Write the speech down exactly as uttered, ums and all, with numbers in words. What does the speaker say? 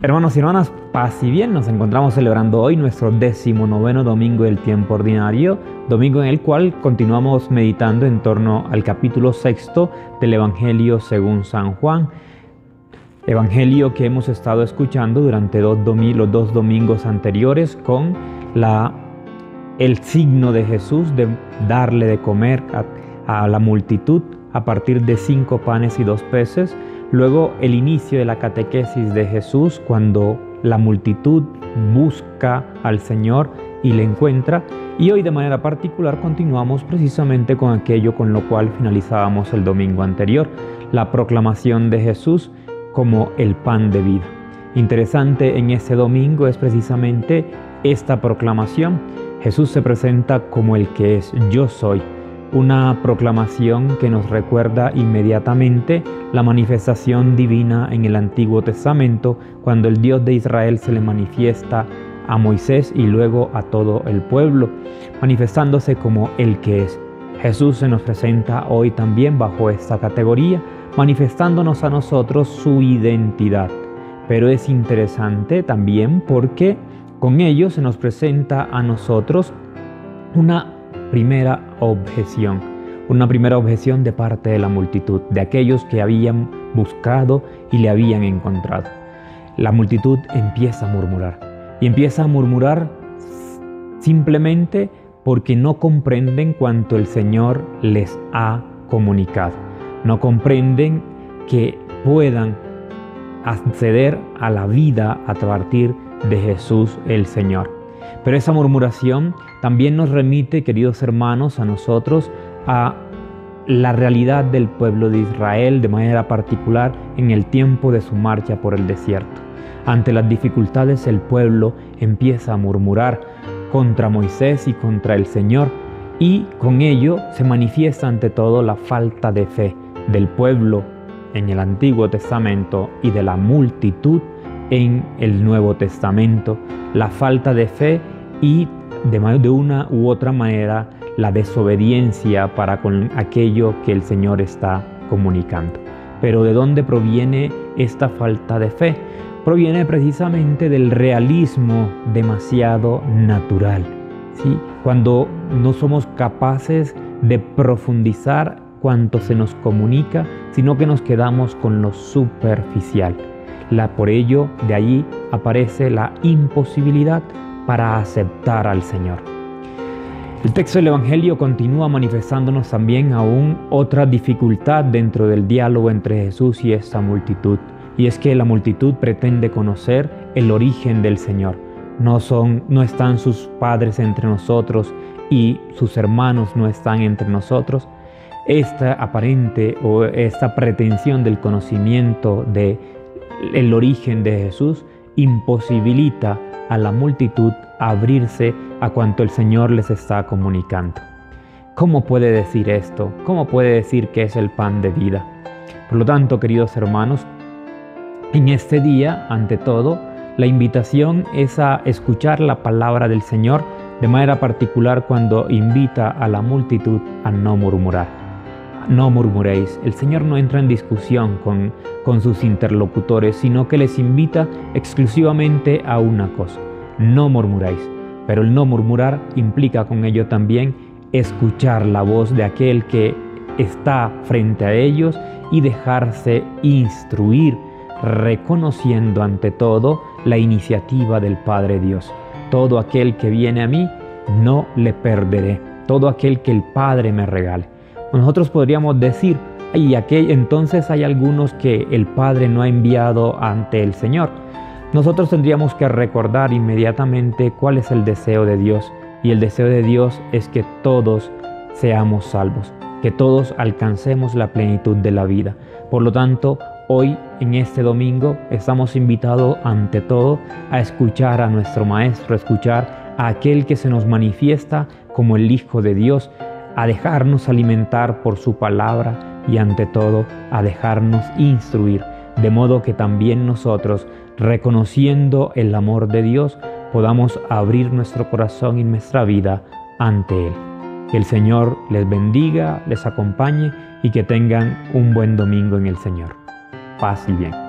Hermanos y hermanas, paz y bien, nos encontramos celebrando hoy nuestro decimonoveno domingo del tiempo ordinario, domingo en el cual continuamos meditando en torno al capítulo sexto del Evangelio según San Juan. Evangelio que hemos estado escuchando durante dos domi- los dos domingos anteriores con la, el signo de Jesús de darle de comer a, a la multitud a partir de cinco panes y dos peces. Luego el inicio de la catequesis de Jesús cuando la multitud busca al Señor y le encuentra. Y hoy de manera particular continuamos precisamente con aquello con lo cual finalizábamos el domingo anterior, la proclamación de Jesús como el pan de vida. Interesante en este domingo es precisamente esta proclamación. Jesús se presenta como el que es yo soy. Una proclamación que nos recuerda inmediatamente la manifestación divina en el Antiguo Testamento, cuando el Dios de Israel se le manifiesta a Moisés y luego a todo el pueblo, manifestándose como el que es. Jesús se nos presenta hoy también bajo esta categoría, manifestándonos a nosotros su identidad. Pero es interesante también porque con ello se nos presenta a nosotros una primera objeción, una primera objeción de parte de la multitud, de aquellos que habían buscado y le habían encontrado. La multitud empieza a murmurar, y empieza a murmurar simplemente porque no comprenden cuanto el Señor les ha comunicado. No comprenden que puedan acceder a la vida a partir de Jesús el Señor. Pero esa murmuración también nos remite, queridos hermanos, a nosotros, a la realidad del pueblo de Israel, de manera particular en el tiempo de su marcha por el desierto. Ante las dificultades, el pueblo empieza a murmurar contra Moisés y contra el Señor, y con ello se manifiesta ante todo la falta de fe del pueblo en el Antiguo Testamento y de la multitud en el Nuevo Testamento, la falta de fe y de, de una u otra manera la desobediencia para con aquello que el Señor está comunicando. Pero ¿de dónde proviene esta falta de fe? Proviene precisamente del realismo demasiado natural, ¿sí? Cuando no somos capaces de profundizar cuanto se nos comunica, sino que nos quedamos con lo superficial. La, por ello, de allí aparece la imposibilidad para aceptar al Señor. El texto del Evangelio continúa manifestándonos también aún otra dificultad dentro del diálogo entre Jesús y esta multitud, y es que la multitud pretende conocer el origen del Señor. No son, no están sus padres entre nosotros y sus hermanos no están entre nosotros. Esta aparente o esta pretensión del conocimiento de el origen de Jesús imposibilita a la multitud abrirse a cuanto el Señor les está comunicando. ¿Cómo puede decir esto? ¿Cómo puede decir que es el pan de vida? Por lo tanto, queridos hermanos, en este día, ante todo, la invitación es a escuchar la palabra del Señor de manera particular cuando invita a la multitud a no murmurar. No murmuréis. El Señor no entra en discusión con, con sus interlocutores, sino que les invita exclusivamente a una cosa: no murmuréis. Pero el no murmurar implica con ello también escuchar la voz de aquel que está frente a ellos y dejarse instruir, reconociendo ante todo la iniciativa del Padre Dios. Todo aquel que viene a mí, no le perderé. Todo aquel que el Padre me regale. Nosotros podríamos decir, y aquel, entonces hay algunos que el Padre no ha enviado ante el Señor. Nosotros tendríamos que recordar inmediatamente cuál es el deseo de Dios, y el deseo de Dios es que todos seamos salvos, que todos alcancemos la plenitud de la vida. Por lo tanto, hoy en este domingo estamos invitados ante todo a escuchar a nuestro Maestro, a escuchar a aquel que se nos manifiesta como el Hijo de Dios, a dejarnos alimentar por su palabra y ante todo a dejarnos instruir, de modo que también nosotros, reconociendo el amor de Dios, podamos abrir nuestro corazón y nuestra vida ante Él. Que el Señor les bendiga, les acompañe y que tengan un buen domingo en el Señor. Paz y bien.